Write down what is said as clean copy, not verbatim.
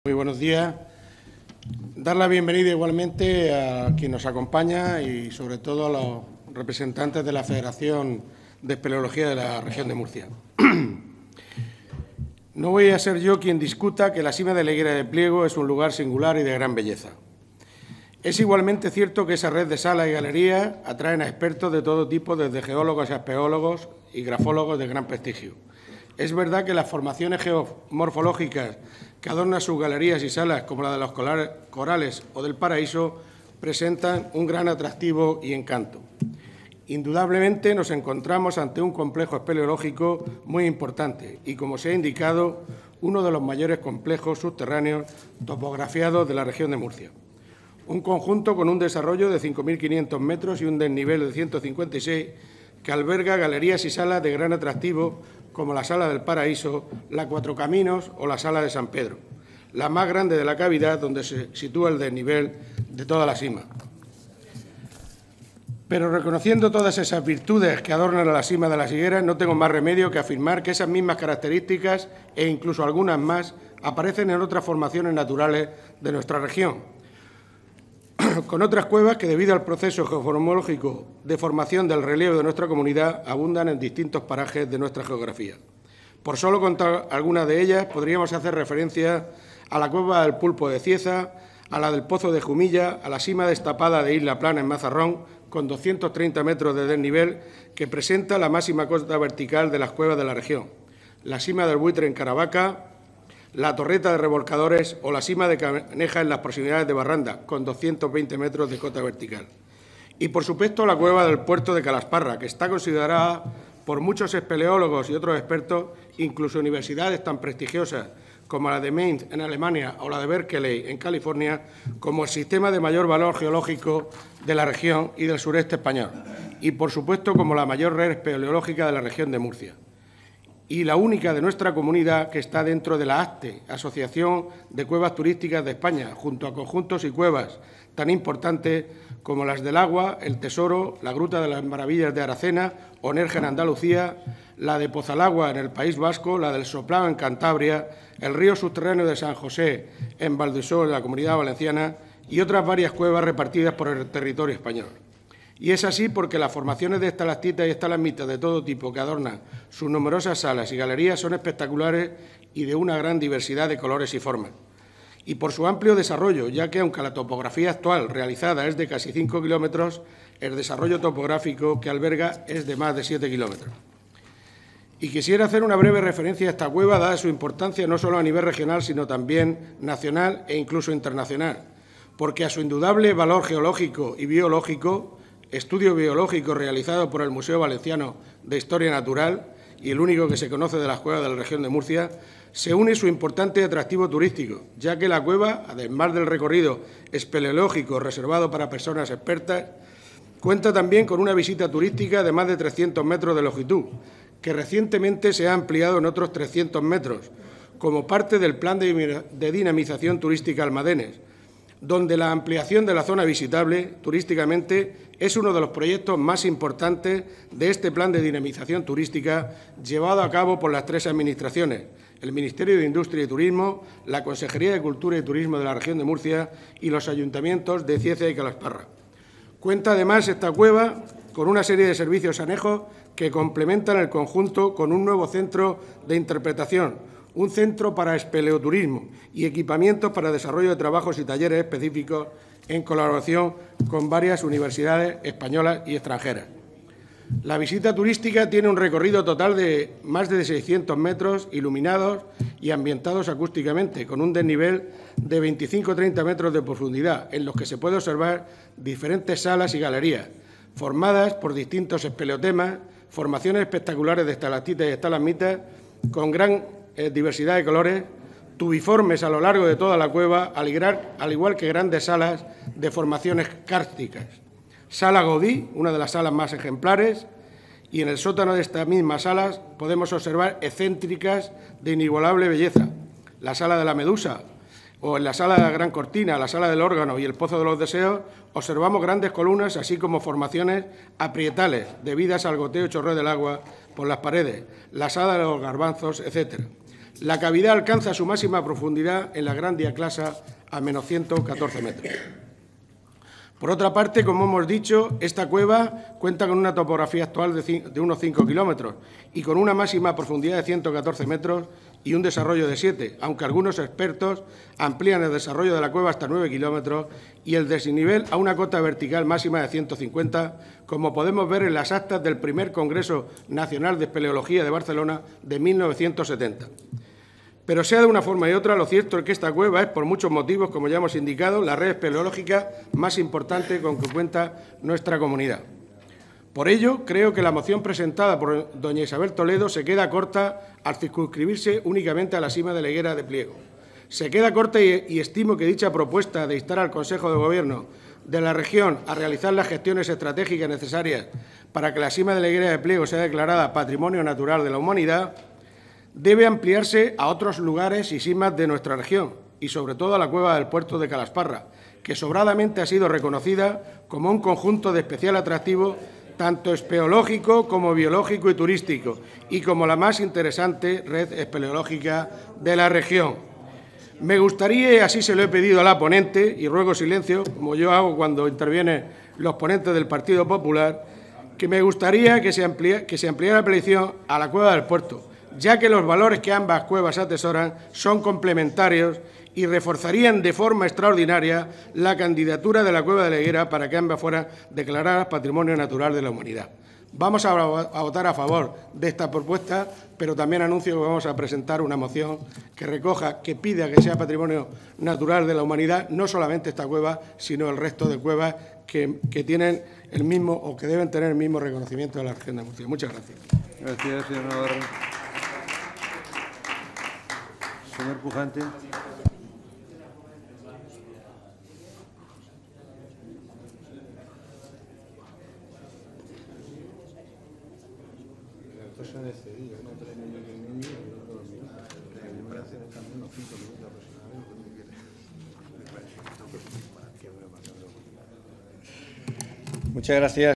Muy buenos días. Dar la bienvenida igualmente a quien nos acompaña y sobre todo a los representantes de la Federación de Espeleología de la región de Murcia. No voy a ser yo quien discuta que la cima de la Higuera de Pliego es un lugar singular y de gran belleza. Es igualmente cierto que esa red de salas y galerías atraen a expertos de todo tipo, desde geólogos a espeólogos y grafólogos de gran prestigio. Es verdad que las formaciones geomorfológicas que adornan sus galerías y salas, como la de los corales o del paraíso, presentan un gran atractivo y encanto. Indudablemente nos encontramos ante un complejo espeleológico muy importante y, como se ha indicado, uno de los mayores complejos subterráneos topografiados de la región de Murcia. Un conjunto con un desarrollo de 5.500 metros y un desnivel de 156 que alberga galerías y salas de gran atractivo, como la Sala del Paraíso, la Cuatro Caminos o la Sala de San Pedro, la más grande de la cavidad, donde se sitúa el desnivel de toda la cima. Pero reconociendo todas esas virtudes que adornan a la cima de las higueras, no tengo más remedio que afirmar que esas mismas características, e incluso algunas más, aparecen en otras formaciones naturales de nuestra región, con otras cuevas que, debido al proceso geomorfológico de formación del relieve de nuestra comunidad, abundan en distintos parajes de nuestra geografía. Por solo contar algunas de ellas, podríamos hacer referencia a la cueva del Pulpo de Cieza, a la del Pozo de Jumilla, a la cima destapada de Isla Plana en Mazarrón, con 230 metros de desnivel, que presenta la máxima cota vertical de las cuevas de la región, la cima del Buitre en Caravaca, la Torreta de Revolcadores o la cima de Caneja en las proximidades de Barranda, con 220 metros de cota vertical. Y, por supuesto, la cueva del Puerto de Calasparra, que está considerada por muchos espeleólogos y otros expertos, incluso universidades tan prestigiosas como la de Mainz en Alemania o la de Berkeley en California, como el sistema de mayor valor geológico de la región y del sureste español, y, por supuesto, como la mayor red espeleológica de la región de Murcia, y la única de nuestra comunidad que está dentro de la ASTE, Asociación de Cuevas Turísticas de España, junto a conjuntos y cuevas tan importantes como las del Agua, el Tesoro, la Gruta de las Maravillas de Aracena o Nerja en Andalucía, la de Pozalagua en el País Vasco, la del Soplao en Cantabria, el río subterráneo de San José en Valdesó, en la Comunidad Valenciana, y otras varias cuevas repartidas por el territorio español. Y es así porque las formaciones de estalactitas y estalagmitas de todo tipo que adornan sus numerosas salas y galerías son espectaculares y de una gran diversidad de colores y formas. Y por su amplio desarrollo, ya que aunque la topografía actual realizada es de casi 5 kilómetros, el desarrollo topográfico que alberga es de más de 7 kilómetros. Y quisiera hacer una breve referencia a esta cueva, dada su importancia no solo a nivel regional, sino también nacional e incluso internacional, porque a su indudable valor geológico y biológico, estudio biológico realizado por el Museo Valenciano de Historia Natural y el único que se conoce de las cuevas de la región de Murcia, se une su importante atractivo turístico, ya que la cueva, además del recorrido espeleológico reservado para personas expertas, cuenta también con una visita turística de más de 300 metros de longitud, que recientemente se ha ampliado en otros 300 metros, como parte del Plan de Dinamización Turística Almadenes, donde la ampliación de la zona visitable turísticamente es uno de los proyectos más importantes de este plan de dinamización turística llevado a cabo por las tres administraciones, el Ministerio de Industria y Turismo, la Consejería de Cultura y Turismo de la región de Murcia y los ayuntamientos de Cieza y Calasparra. Cuenta además esta cueva con una serie de servicios anejos que complementan el conjunto con un nuevo centro de interpretación, un centro para espeleoturismo y equipamientos para desarrollo de trabajos y talleres específicos en colaboración con varias universidades españolas y extranjeras. La visita turística tiene un recorrido total de más de 600 metros iluminados y ambientados acústicamente, con un desnivel de 25-30 metros de profundidad, en los que se puede observar diferentes salas y galerías, formadas por distintos espeleotemas, formaciones espectaculares de estalactitas y estalagmitas, con gran diversidad de colores, tubiformes a lo largo de toda la cueva, al igual que grandes salas de formaciones kársticas. Sala Gaudí, una de las salas más ejemplares, y en el sótano de estas mismas salas podemos observar excéntricas de inigualable belleza. La Sala de la Medusa, o en la Sala de la Gran Cortina, la Sala del Órgano y el Pozo de los Deseos, observamos grandes columnas, así como formaciones aprietales debidas al goteo y chorreo del agua por las paredes, la Sala de los Garbanzos, etc. La cavidad alcanza su máxima profundidad en la Gran Diaclasa a menos 114 metros. Por otra parte, como hemos dicho, esta cueva cuenta con una topografía actual de unos 5 kilómetros y con una máxima profundidad de 114 metros y un desarrollo de 7, aunque algunos expertos amplían el desarrollo de la cueva hasta 9 kilómetros y el desnivel a una cota vertical máxima de 150, como podemos ver en las actas del primer Congreso Nacional de Espeleología de Barcelona de 1970. Pero sea de una forma y otra, lo cierto es que esta cueva es, por muchos motivos, como ya hemos indicado, la red espeleológica más importante con que cuenta nuestra comunidad. Por ello, creo que la moción presentada por doña Isabel Toledo se queda corta al circunscribirse únicamente a la cima de la higuera de Pliego. Se queda corta y estimo que dicha propuesta de instar al Consejo de Gobierno de la región a realizar las gestiones estratégicas necesarias para que la cima de la higuera de Pliego sea declarada Patrimonio Natural de la Humanidad debe ampliarse a otros lugares y simas de nuestra región y, sobre todo, a la cueva del puerto de Calasparra, que sobradamente ha sido reconocida como un conjunto de especial atractivo tanto espeleológico como biológico y turístico, y como la más interesante red espeleológica de la región. Me gustaría, y así se lo he pedido a la ponente, y ruego silencio, como yo hago cuando intervienen los ponentes del Partido Popular, que me gustaría que se ampliara la petición a la cueva del puerto, ya que los valores que ambas cuevas atesoran son complementarios y reforzarían de forma extraordinaria la candidatura de la cueva de la Higuera para que ambas fueran declaradas Patrimonio Natural de la Humanidad. Vamos a votar a favor de esta propuesta, pero también anuncio que vamos a presentar una moción que recoja, que pida que sea Patrimonio Natural de la Humanidad, no solamente esta cueva, sino el resto de cuevas que tienen el mismo o que deben tener el mismo reconocimiento de la región de Murcia. Muchas gracias. Gracias, señor Navarro. Señor Pujante. Muchas gracias.